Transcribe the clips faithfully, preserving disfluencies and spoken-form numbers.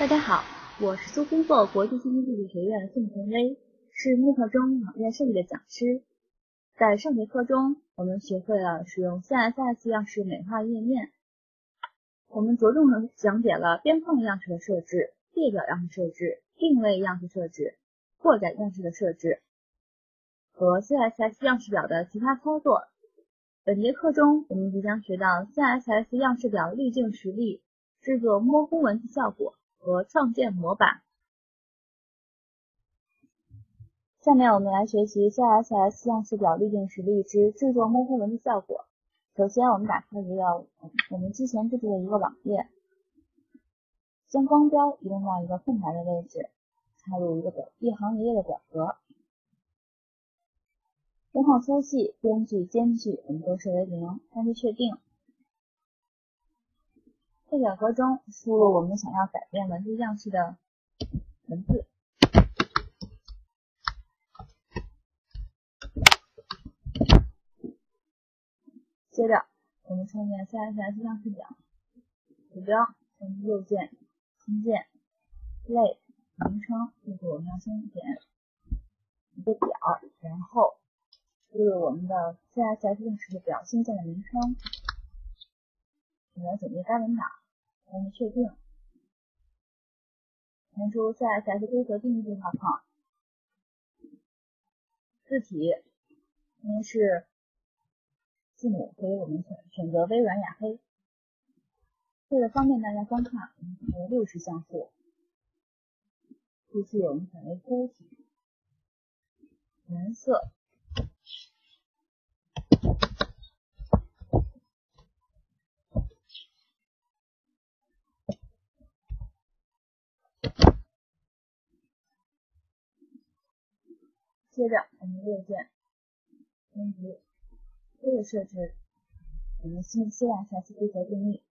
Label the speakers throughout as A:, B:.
A: 家好，我是苏工作国际信息技术学院宋晨薇，是慕课中网页设计的讲师。在上节课中，我们学会了使用 C S S 样式美化页面。我们着重地讲解了边框样式的设置、列表样式设置、定位样式设置、扩展样式的设置和 C S S 样式表的其他操作。本节课中，我们即将学到 C S S 样式表滤镜实例、制作模糊文字效果和创建模板。下面我们来学习 C S S 样式表滤镜实例之制作模糊文字效果。首先，我们打开一个我们之前制作的一个网页，将光标移动到一个空白的位置，插入一个表一行一列的表格，编号粗细、边距、间距我们都设为零，按击确定。在表格中输入我们想要改变文字样式的文字。接着，我们创建 C S S 样式表，图标点击右键，新建，类名称，就是我们要先点一个表，然后输入我们的 C S S 样式表新建的名称，选择简介该文档，按击确定，弹出 C S S 规则定义对话框，字体因为是字母，所以我们选选择微软雅黑。为了方便大家观看，我们选择六十像素。字体我们选为粗体。颜色接着我们右键编辑，接着设置我们新 C S S 规则定义。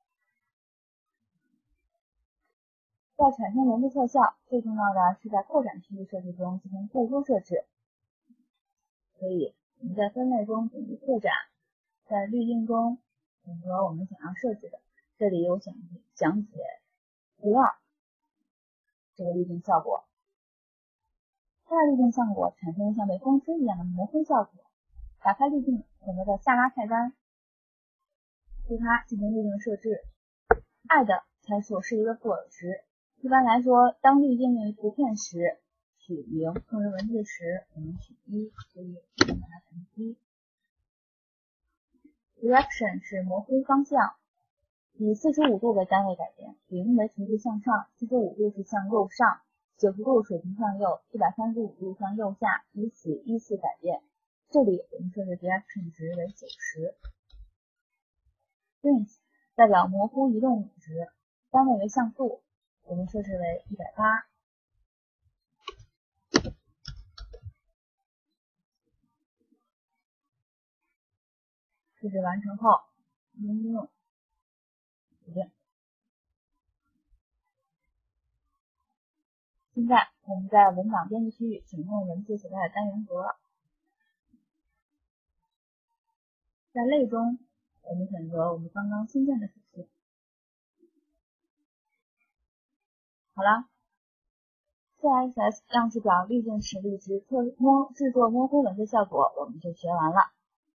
A: 在产生文字特效，最重要的是在扩展区域设置中进行特殊设置。所以我们在分类中点击扩展，在滤镜中选择我们想要设置的。这里有讲讲解图二这个滤镜效果。它的滤镜效果产生像被风吹一样的模糊效果。打开滤镜，选择的下拉菜单，对它进行滤镜设置。I 的参数是一个负偶值。一般来说，当滤镜为图片时取零，控制文字时我们取一，所以我们把它选成一。Direction 是模糊方向，以四十五度为单位改变，零为垂直向上，四十五度是向右上，九十度水平向右，一百三十五度向右下，以此依次改变。这里我们设置 Direction 值为九十。Range 代表模糊移动值，单位为像素，我们设置为一百八。设置完成后，应用决定。现在我们在文档编辑区域选用文字所在的单元格，在类中我们选择我们刚刚新建的属性。好了 ，C S S 样式表滤镜实例之特模制作模糊文字效果我们就学完了。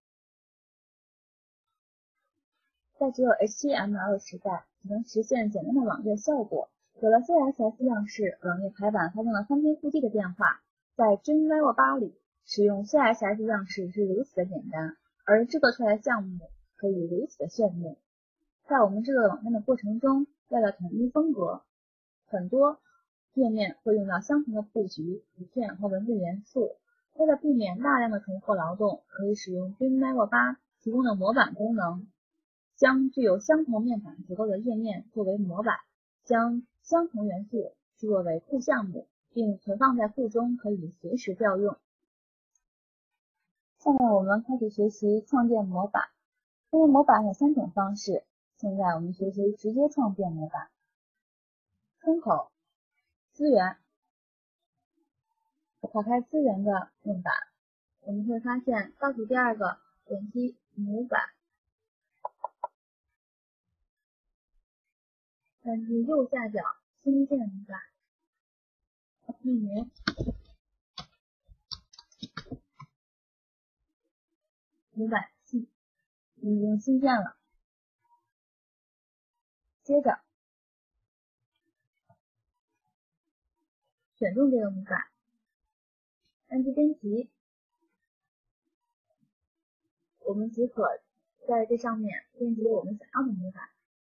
A: 在只有 H T M L 的时代，只能实现简单的网页效果。有了 C S S 样式，网页排版发生了翻天覆地的变化。在 Dreamweaver 八里，使用 C S S 样式是如此的简单，而制作出来的项目可以如此的炫目。在我们制作网站的过程中，为了统一风格，很多页面会用到相同的布局、图片和文字元素。为了避免大量的重复劳动，可以使用 Dreamweaver 八提供的模板功能，将具有相同面板结构的页面作为模板，将相同元素制作为库项目，并存放在库中，可以随时调用。下面我们开始学习创建模板。创建模板有三种方式，现在我们学习直接创建模板。窗口、资源，打开资源的面板，我们会发现倒数第二个点击模板，按击右下角新建模板，命名模板新，已经新建了。接着选中这个模板，按击编辑，我们即可在这上面编辑我们想要的模板。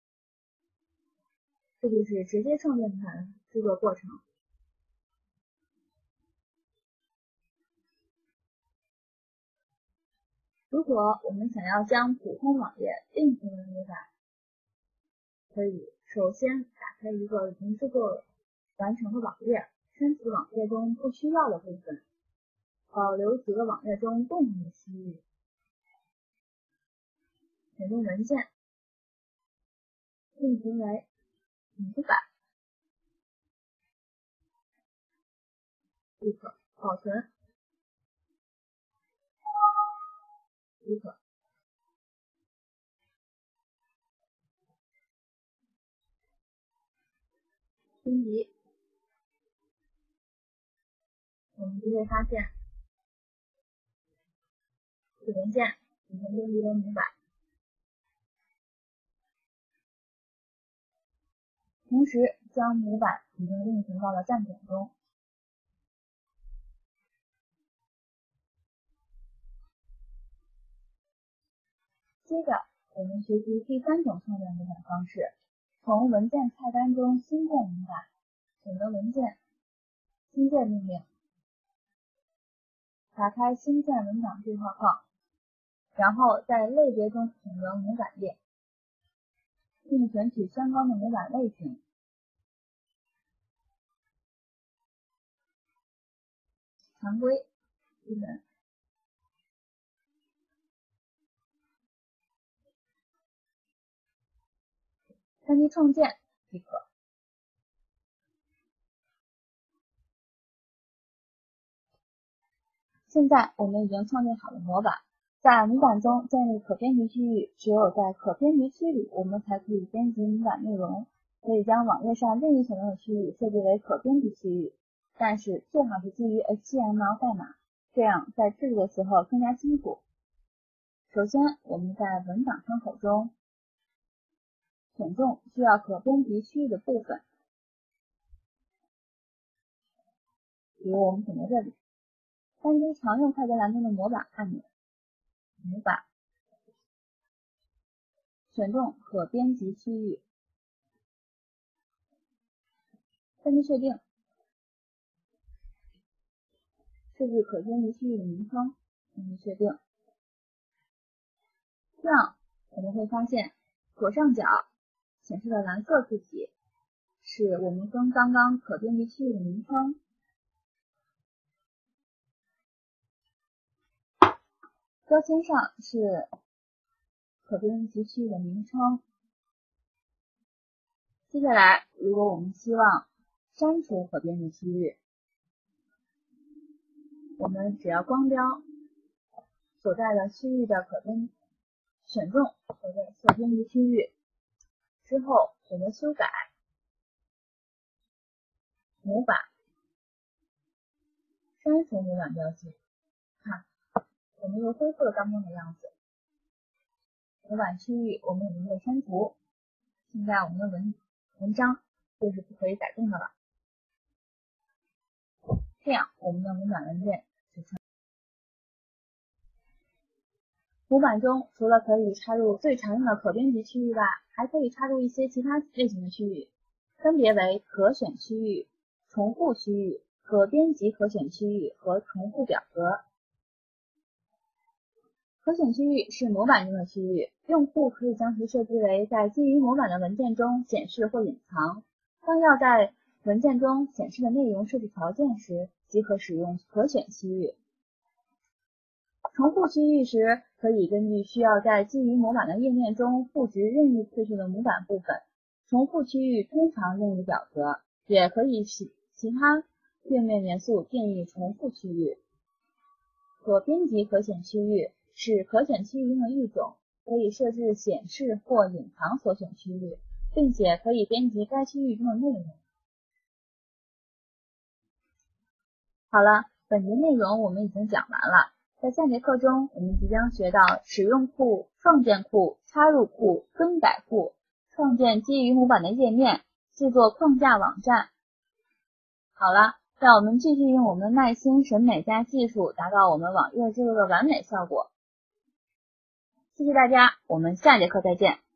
A: 这就是直接创建模板的制作过程。如果我们想要将普通网页另成为模板，可以首先打开一个已经制作完成的网页，删除网页中不需要的部分，保留几个网页中共同的区域。选中文件，命名为模板，即可保存，即可编辑。我们就会发现，此文件已经编辑为模板。同时，将模板已经另存到了站点中。接着，我们学习第三种创建模板方式，从文件菜单中新建模板，选择文件，新建命令，打开新建文档对话框，然后在类别中选择模板列，并选取相关的模板类型。常规、基本。单击创建即可。现在我们已经创建好了模板，在模板中建立可编辑区域，只有在可编辑区里，我们才可以编辑模板内容。可以将网页上任意选中的区域设置为可编辑区域，但是最好是基于 H T M L 代码，这样在制作的时候更加清楚。首先，我们在文档窗口中选中需要可编辑区域的部分，比如我们选择这里，单击常用快捷栏中的模板按钮，模板，选中可编辑区域，单击确定，设置可编辑区域的名称，单击确定。这样我们会发现左上角显示的蓝色字体是我们跟刚刚可编辑区域的名称，标签上是可编辑区域的名称。接下来，如果我们希望删除可编辑区域，我们只要光标所在的区域的可编，选中所在可编辑区域之后，选择修改模板，删除模板标记。看，我们又恢复了刚刚的样子。模板区域我们已经被删除，现在我们的文文章就是不可以改动的了。这样，我们的模板文件就成。模板中除了可以插入最常用的可编辑区域外，还可以插入一些其他类型的区域，分别为可选区域、重复区域、可编辑可选区域和重复表格。可选区域是模板中的区域，用户可以将其设置为在基于模板的文件中显示或隐藏。当要在文件中显示的内容设置条件时，即可使用可选区域。重复区域时，可以根据需要在基于模板的页面中复制任意次数的模板部分。重复区域通常任意表格，也可以其其他页面元素定义重复区域。可编辑可选区域是可选区域中的一种，可以设置显示或隐藏所选区域，并且可以编辑该区域中的内容。 好了，本节内容我们已经讲完了。在下节课中，我们即将学到使用库、创建库、插入库、更改库、创建基于模板的页面、制作框架网站。好了，让我们继续用我们的耐心、审美加技术，达到我们网页制作的完美效果。谢谢大家，我们下节课再见。